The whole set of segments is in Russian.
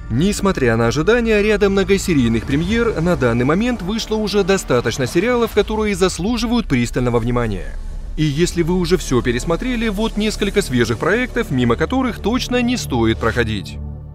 Несмотря на ожидания ряда многосерийных премьер, на данный момент вышло уже достаточно сериалов, которые заслуживают пристального внимания. И если вы уже все пересмотрели, вот несколько свежих проектов, мимо которых точно не стоит проходить.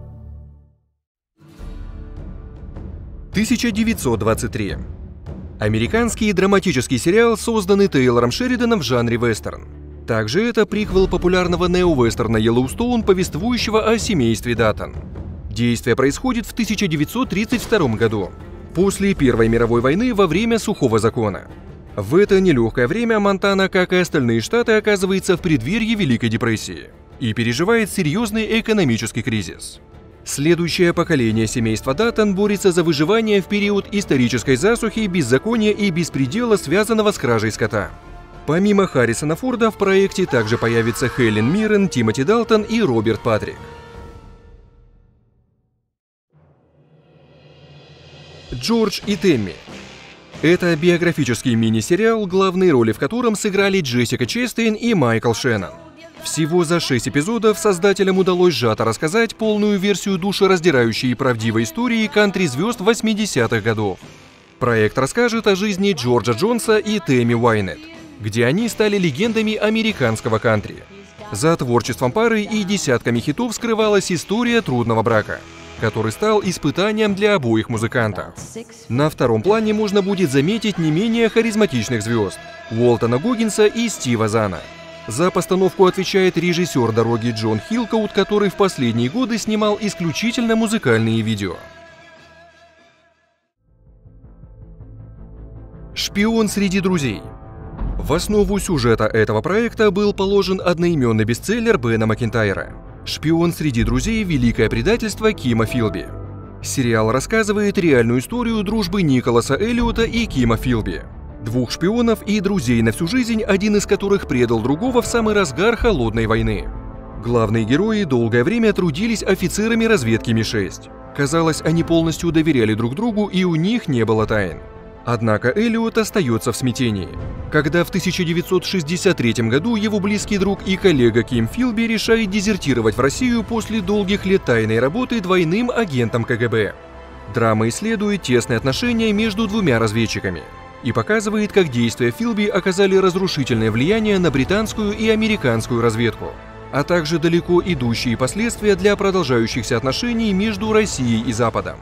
1923. Американский драматический сериал, созданный Тейлором Шериданом в жанре вестерн. Также это приквел популярного нео-вестерна Йеллоустоун, повествующего о семействе Даттон. Действие происходит в 1932 году, после Первой мировой войны, во время сухого закона. В это нелегкое время Монтана, как и остальные штаты, оказывается в преддверии Великой депрессии и переживает серьезный экономический кризис. Следующее поколение семейства Даттон борется за выживание в период исторической засухи, беззакония и беспредела, связанного с кражей скота. Помимо Харрисона Форда в проекте также появятся Хелен Миррен, Тимоти Далтон и Роберт Патрик. Джордж и Тэмми. Это биографический мини-сериал, главные роли в котором сыграли Джессика Честейн и Майкл Шеннон. Всего за 6 эпизодов создателям удалось сжато рассказать полную версию душераздирающей и правдивой истории кантри-звезд 80-х годов. Проект расскажет о жизни Джорджа Джонса и Тэмми Уайнетт, где они стали легендами американского кантри. За творчеством пары и десятками хитов скрывалась история трудного брака, который стал испытанием для обоих музыкантов. На втором плане можно будет заметить не менее харизматичных звезд – Уолтона Гоггинса и Стива Зана. За постановку отвечает режиссер «Дороги» Джон Хилкоут, который в последние годы снимал исключительно музыкальные видео. «Шпион среди друзей». В основу сюжета этого проекта был положен одноименный бестселлер Бена Макентайра «Шпион среди друзей. Великое предательство» Кима Филби. Сериал рассказывает реальную историю дружбы Николаса Эллиота и Кима Филби, двух шпионов и друзей на всю жизнь, один из которых предал другого в самый разгар Холодной войны. Главные герои долгое время трудились офицерами разведки Ми-6. Казалось, они полностью доверяли друг другу, и у них не было тайн. Однако Эллиот остается в смятении, когда в 1963 году его близкий друг и коллега Ким Филби решает дезертировать в Россию после долгих лет тайной работы двойным агентом КГБ. Драма исследует тесные отношения между двумя разведчиками и показывает, как действия Филби оказали разрушительное влияние на британскую и американскую разведку, а также далеко идущие последствия для продолжающихся отношений между Россией и Западом.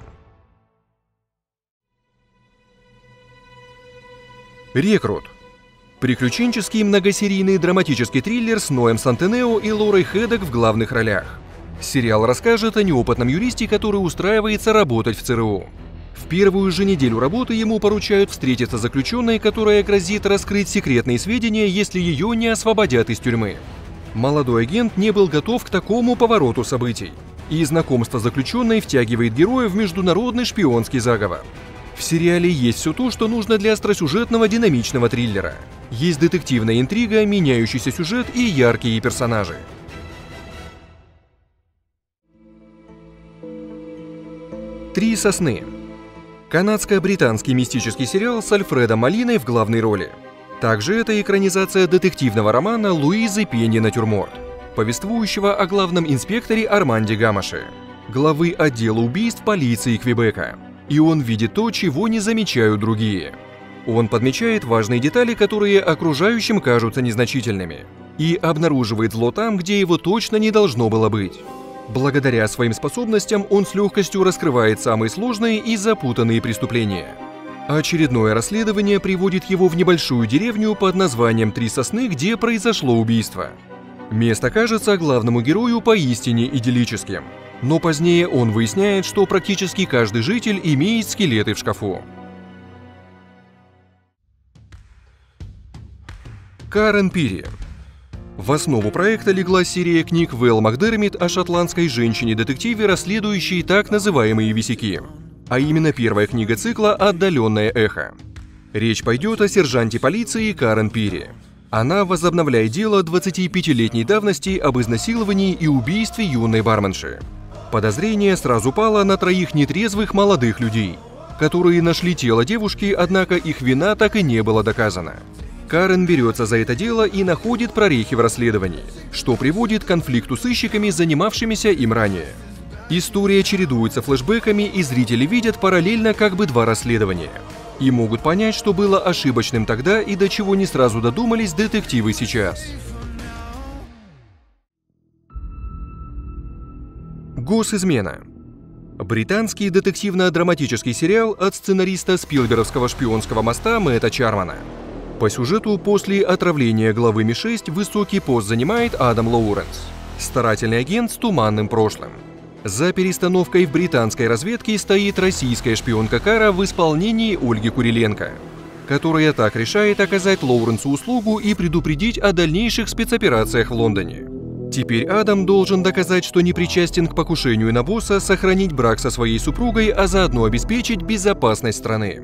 «Рекрут». Приключенческий многосерийный драматический триллер с Ноем Сантенео и Лорой Хэддок в главных ролях. Сериал расскажет о неопытном юристе, который устраивается работать в ЦРУ. В первую же неделю работы ему поручают встретиться с заключенной, которая грозит раскрыть секретные сведения, если ее не освободят из тюрьмы. Молодой агент не был готов к такому повороту событий, и знакомство с заключенной втягивает героя в международный шпионский заговор. В сериале есть все то, что нужно для остросюжетного динамичного триллера. Есть детективная интрига, меняющийся сюжет и яркие персонажи. «Три сосны». Канадско-британский мистический сериал с Альфредом Молиной в главной роли. Также это экранизация детективного романа Луизы Пенни «Натюрморт», повествующего о главном инспекторе Арманде Гамаше, главы отдела убийств полиции Квебека. И он видит то, чего не замечают другие. Он подмечает важные детали, которые окружающим кажутся незначительными, и обнаруживает зло там, где его точно не должно было быть. Благодаря своим способностям он с легкостью раскрывает самые сложные и запутанные преступления. Очередное расследование приводит его в небольшую деревню под названием Три сосны, где произошло убийство. Место кажется главному герою поистине идиллическим. Но позднее он выясняет, что практически каждый житель имеет скелеты в шкафу. Карен Пири. В основу проекта легла серия книг Вэл Макдермит о шотландской женщине-детективе, расследующей так называемые висяки, а именно первая книга цикла «Отдаленное эхо». Речь пойдет о сержанте полиции Карен Пири. Она возобновляет дело 25-летней давности об изнасиловании и убийстве юной барменши. Подозрение сразу пало на троих нетрезвых молодых людей, которые нашли тело девушки, однако их вина так и не была доказана. Карен берется за это дело и находит прорехи в расследовании, что приводит к конфликту с сыщиками, занимавшимися им ранее. История чередуется флешбэками, и зрители видят параллельно как бы два расследования. И могут понять, что было ошибочным тогда и до чего не сразу додумались детективы сейчас. Госизмена. Британский детективно-драматический сериал от сценариста спилберовского «Шпионского моста» Мэтта Чармана. По сюжету, после отравления главы Ми-6 высокий пост занимает Адам Лоуренс, старательный агент с туманным прошлым. За перестановкой в британской разведке стоит российская шпионка Кара в исполнении Ольги Куриленко, которая так решает оказать Лоуренсу услугу и предупредить о дальнейших спецоперациях в Лондоне. Теперь Адам должен доказать, что не причастен к покушению на босса, сохранить брак со своей супругой, а заодно обеспечить безопасность страны.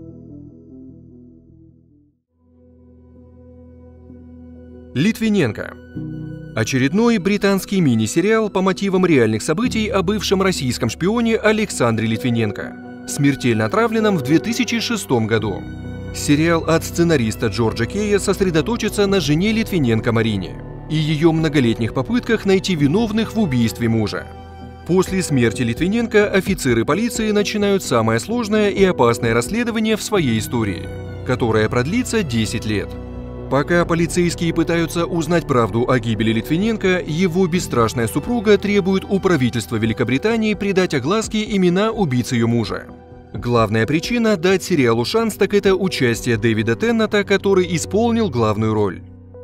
Литвиненко. Очередной британский мини-сериал по мотивам реальных событий о бывшем российском шпионе Александре Литвиненко, смертельно отравленном в 2006 году. Сериал от сценариста Джорджа Кея сосредоточится на жене Литвиненко Марине и ее многолетних попытках найти виновных в убийстве мужа. После смерти Литвиненко офицеры полиции начинают самое сложное и опасное расследование в своей истории, которое продлится 10 лет. Пока полицейские пытаются узнать правду о гибели Литвиненко, его бесстрашная супруга требует у правительства Великобритании придать огласке имена убийц ее мужа. Главная причина дать сериалу шанс, так это участие Дэвида Теннета, который исполнил главную роль.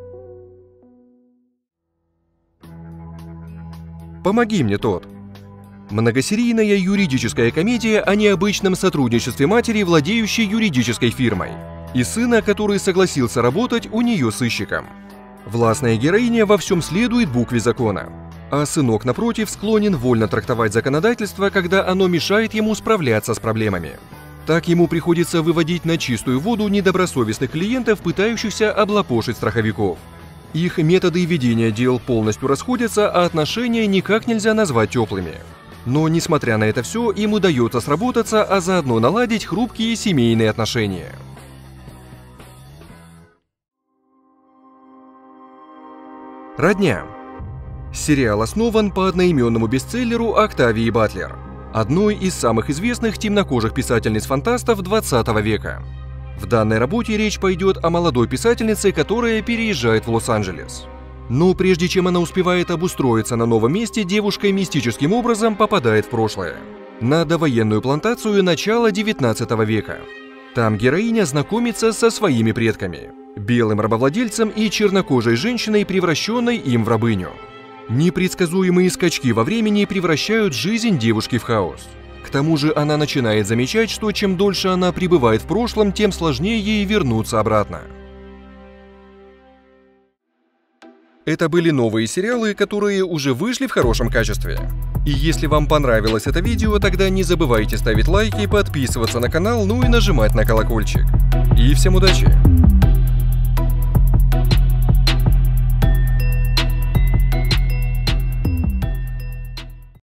«Помоги мне, Тодд». Многосерийная юридическая комедия о необычном сотрудничестве матери, владеющей юридической фирмой, и сына, который согласился работать у нее сыщиком. Властная героиня во всем следует букве закона, а сынок, напротив, склонен вольно трактовать законодательство, когда оно мешает ему справляться с проблемами. Так ему приходится выводить на чистую воду недобросовестных клиентов, пытающихся облапошить страховиков. Их методы ведения дел полностью расходятся, а отношения никак нельзя назвать теплыми. Но, несмотря на это все, им удается сработаться, а заодно наладить хрупкие семейные отношения. Родня. Сериал основан по одноименному бестселлеру Октавии Батлер, одной из самых известных темнокожих писательниц-фантастов 20 века. В данной работе речь пойдет о молодой писательнице, которая переезжает в Лос-Анджелес. Но прежде чем она успевает обустроиться на новом месте, девушка мистическим образом попадает в прошлое, на довоенную плантацию начала 19 века. Там героиня знакомится со своими предками – белым рабовладельцем и чернокожей женщиной, превращенной им в рабыню. Непредсказуемые скачки во времени превращают жизнь девушки в хаос. К тому же она начинает замечать, что чем дольше она пребывает в прошлом, тем сложнее ей вернуться обратно. Это были новые сериалы, которые уже вышли в хорошем качестве. И если вам понравилось это видео, тогда не забывайте ставить лайки, подписываться на канал, ну и нажимать на колокольчик. И всем удачи!